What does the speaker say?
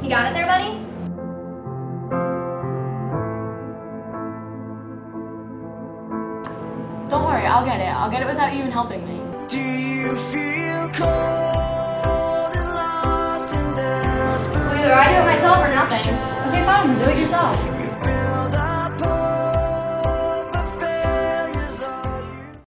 You got it there, buddy? Don't worry, I'll get it. I'll get it without you even helping me. Do you feel cold and lost and desperate? Well, either I do it myself or nothing. Okay, fine, then do it yourself.